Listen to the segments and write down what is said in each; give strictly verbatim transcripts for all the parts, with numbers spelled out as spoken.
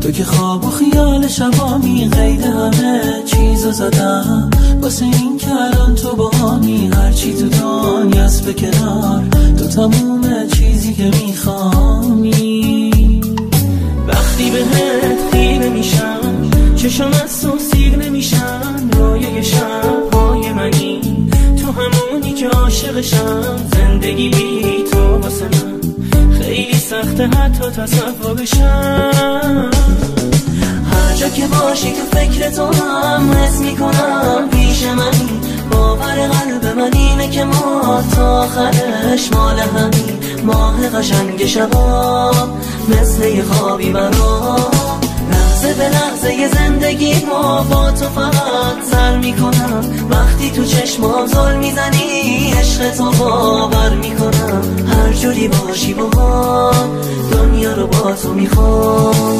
تو که خواب و خیال شبامی، قید همه چیزو زدم واسه این که الان تو باهامی. هرچی تو دنیاست به کنار، تو تموم چیزی که میخوامی. وقتی بهت خیره میشم چشم از تو سیر نمیشن، رویای شبهای منی تو همونی که عاشقشم. زندگی بی تو واسه من خیلی سخته حتی تصور بشم. هر جا که باشی تو فکر تو هم حس میکنم پیش منی. باور قلب من اینه که ما تا آخرش مال همین. ماه قشنگ شبام مثل یه خوابی برام، لحظه به لحظه زندگی ما با تو فقط سر میکنم. وقتی تو چشمام زل میزنی عشق تو باور میکنم. هر جوری باشی با من دنیا رو با تو میخوام.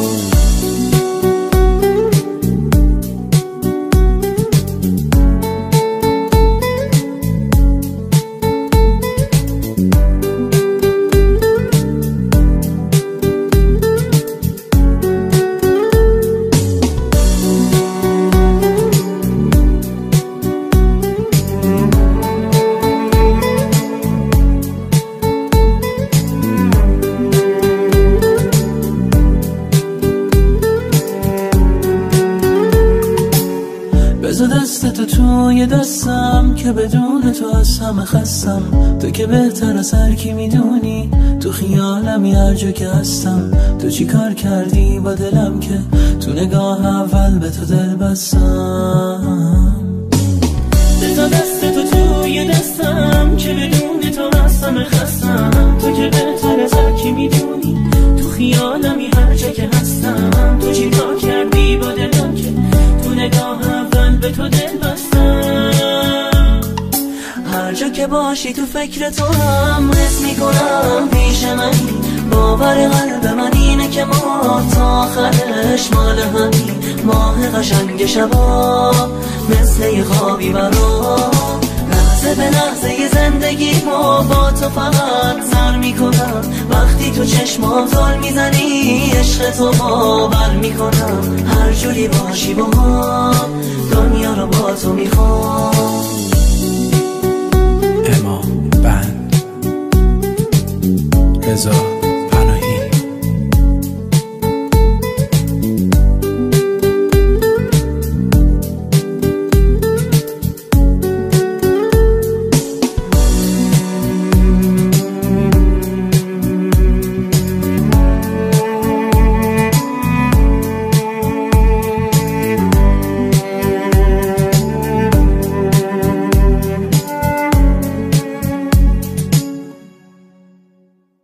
بذار دست تو توی دستم که بدون تو از همه خستم. تو که بهتر از هر کی میدونی، تو خیالمی هر جا که هستم. تو چی کار کردی با دلم که تو نگاه اول به تو دل بستم. بذار دست تو توی دستم که بدون تو از همه خستم. تو که بهتر از هر کی میدونی، تو خیالمی هر جا که هستم. تو چی کار کردی با دلم که تو نگاه به تو دل بستم. هر جا که باشی تو فکر تو هم حس میکنم پیش منی. باور قلب من اینه که ما تا آخرش مال همین. ماه قشنگ شبا مثل یه خوابی برام، لحظه به لحظه زندگی ما با تو فقط سر میکنم. وقتی تو چشمام زل میزنی عشق تو باور میکنم. هر جوری باشی با من دنیا رو با تو میخوام. امام بند رضا